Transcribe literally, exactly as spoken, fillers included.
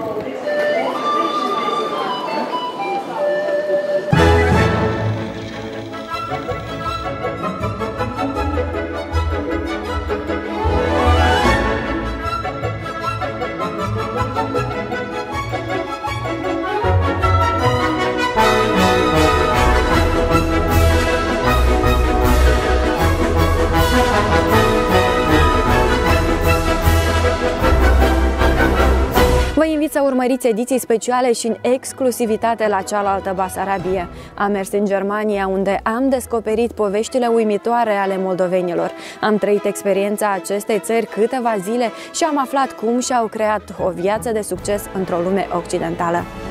Vă invit să urmăriți ediții speciale și în exclusivitate la cealaltă Basarabie. Am mers în Germania, unde am descoperit poveștile uimitoare ale moldovenilor. Am trăit experiența acestei țări câteva zile și am aflat cum și-au creat o viață de succes într-o lume occidentală.